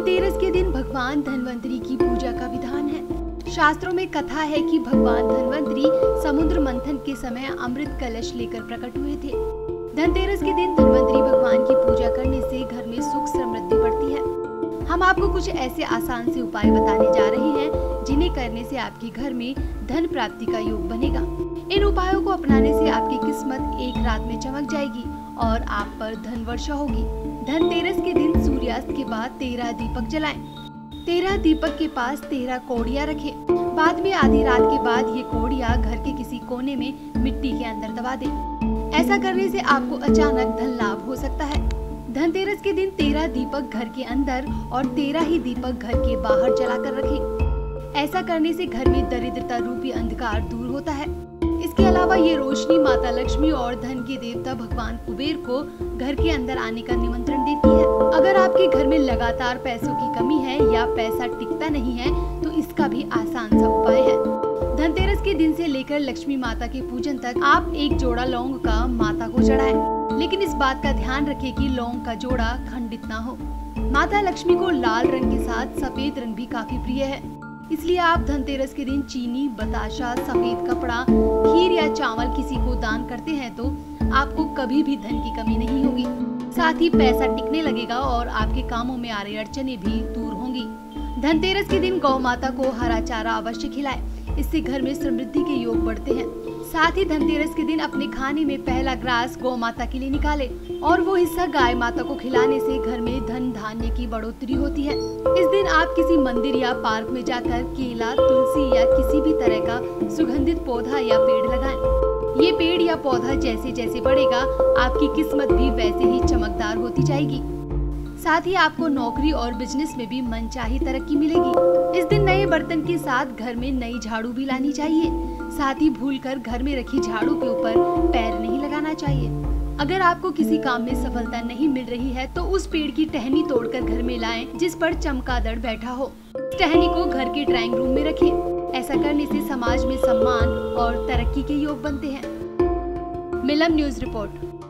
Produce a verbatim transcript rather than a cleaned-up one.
धनतेरस के दिन भगवान धन्वंतरी की पूजा का विधान है। शास्त्रों में कथा है कि भगवान धन्वंतरी समुद्र मंथन के समय अमृत कलश लेकर प्रकट हुए थे। धनतेरस के दिन धन्वंतरी भगवान की पूजा करने से घर में सुख समृद्धि बढ़ती है। हम आपको कुछ ऐसे आसान से उपाय बताने जा रहे हैं जिन्हें करने से आपके घर में धन प्राप्ति का योग बनेगा। इन उपायों को अपनाने से आपकी किस्मत एक रात में चमक जाएगी और आप पर धन वर्षा होगी। धनतेरस के दिन सूर्यास्त के बाद तेरह दीपक जलाएं। तेरह दीपक के पास तेरह कौड़ियाँ रखें। बाद में आधी रात के बाद ये कौड़ियाँ घर के किसी कोने में मिट्टी के अंदर दबा दें। ऐसा करने से आपको अचानक धन लाभ हो सकता है। धनतेरस के दिन तेरह दीपक घर के अंदर और तेरह ही दीपक घर के बाहर जलाकर रखें। ऐसा करने से घर में दरिद्रता रूपी अंधकार दूर होता है। इसके अलावा ये रोशनी माता लक्ष्मी और धन के देवता भगवान कुबेर को घर के अंदर आने का निमंत्रण देती है। अगर आपके घर में लगातार पैसों की कमी है या पैसा टिकता नहीं है तो इसका भी आसान सा उपाय है। धनतेरस के दिन से लेकर लक्ष्मी माता के पूजन तक आप एक जोड़ा लौंग का माता को चढ़ाएं। लेकिन इस बात का ध्यान रखें कि लौंग का जोड़ा खंडित ना हो। माता लक्ष्मी को लाल रंग के साथ सफेद रंग भी काफी प्रिय है, इसलिए आप धनतेरस के दिन चीनी, बताशा, सफेद कपड़ा, खीर या चावल किसी को दान करते हैं तो आपको कभी भी धन की कमी नहीं होगी। साथ ही पैसा टिकने लगेगा और आपके कामों में आ रही अड़चनें भी दूर होंगी। धनतेरस के दिन गौ माता को हरा चारा अवश्य खिलाएं, इससे घर में समृद्धि के योग बढ़ते हैं। साथ ही धनतेरस के दिन अपने खाने में पहला ग्रास गौ माता के लिए निकालें और वो हिस्सा गाय माता को खिलाने से घर में धन धान्य की बढ़ोतरी होती है। इस दिन आप किसी मंदिर या पार्क में जाकर केला, तुलसी या किसी भी तरह का सुगंधित पौधा या पेड़ लगाएं। ये पेड़ या पौधा जैसे जैसे बढ़ेगा आपकी किस्मत भी वैसे ही चमकदार होती जाएगी। साथ ही आपको नौकरी और बिजनेस में भी मनचाही तरक्की मिलेगी। इस दिन नए बर्तन के साथ घर में नई झाड़ू भी लानी चाहिए। साथ ही भूलकर घर में रखी झाड़ू के ऊपर पैर नहीं लगाना चाहिए। अगर आपको किसी काम में सफलता नहीं मिल रही है तो उस पेड़ की टहनी तोड़कर घर में लाएं जिस पर चमगादड़ बैठा हो। टहनी को घर के ड्राइंग रूम में रखें। ऐसा करने से समाज में सम्मान और तरक्की के योग बनते हैं। मिलम न्यूज रिपोर्ट।